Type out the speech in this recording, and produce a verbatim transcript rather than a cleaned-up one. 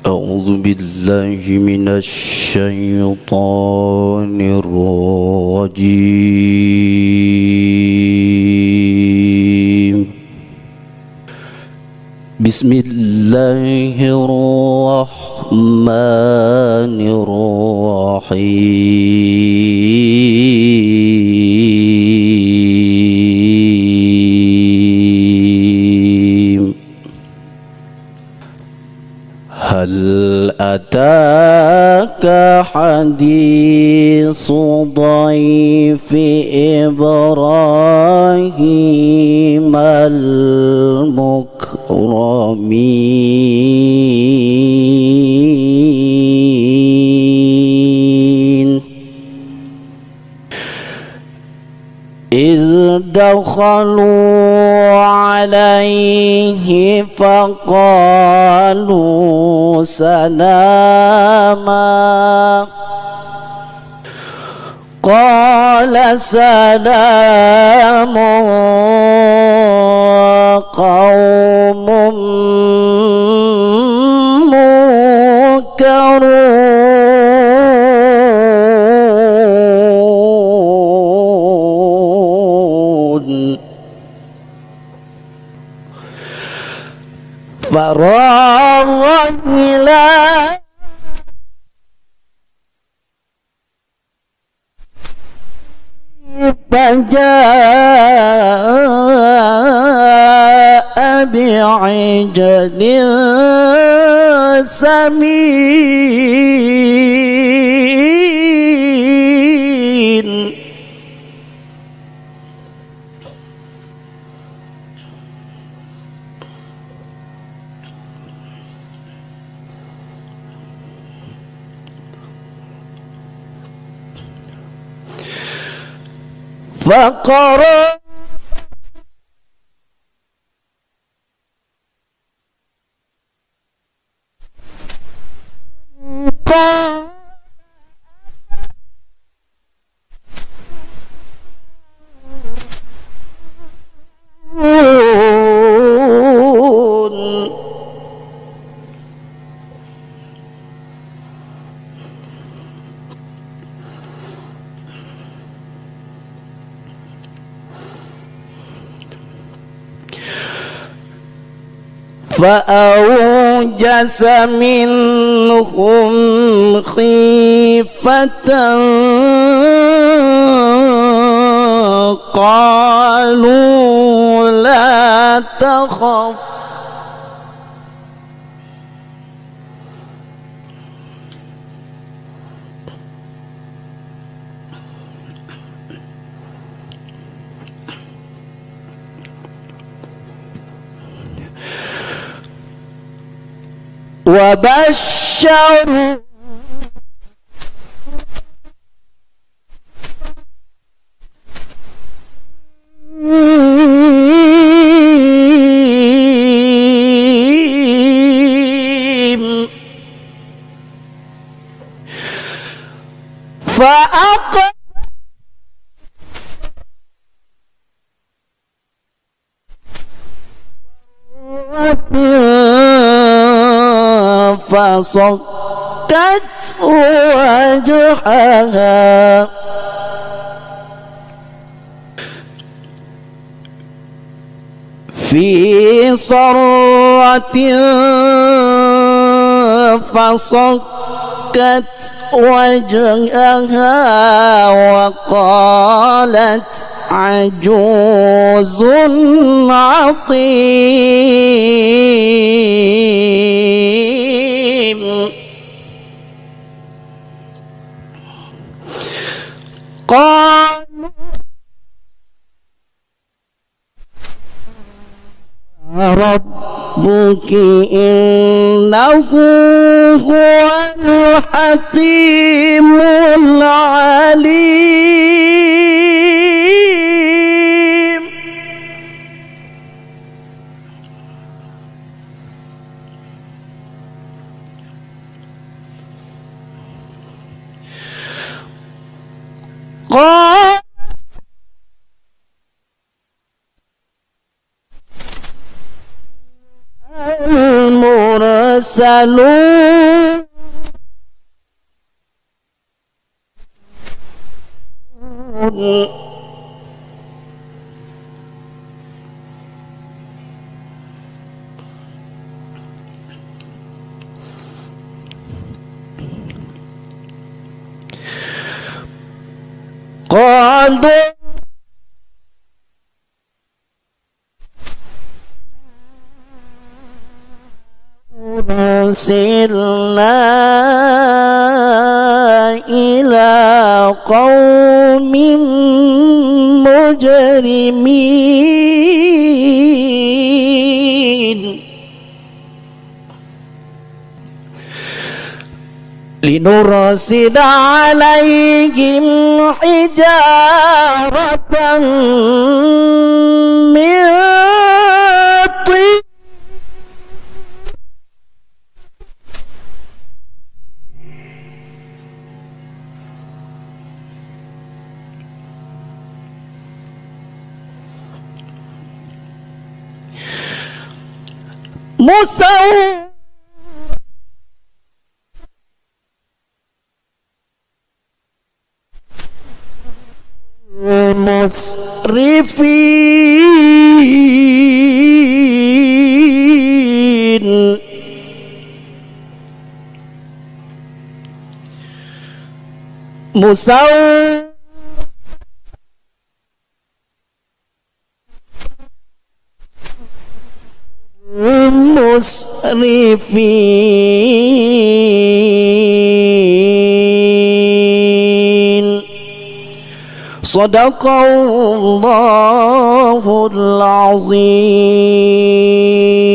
أعوذ بالله من الشيطان الرجيم. بسم الله الرحمن الرحيم. هل أتاك حديث ضيف إبراهيم المكرمين إذ دخلوا عليه فقالوا سلاما قال سلام قوم منكرون فراغ إلى فجاء بعجل سمين فقرأ فأوجس منهم خيفة قالوا لا تخف وبشروا فأقبلوا فصكت وجهها في صرة فصكت وجهها وقالت عجوز عقيم قالوا ربك إنه هو الحكيم العليم. قال المرسلون قالوا أرسلنا إلى قوم مجرمين لنرسل عليهم حجارة من طين مسومة مسرفين مسومة مسرفين. صدق الله العظيم.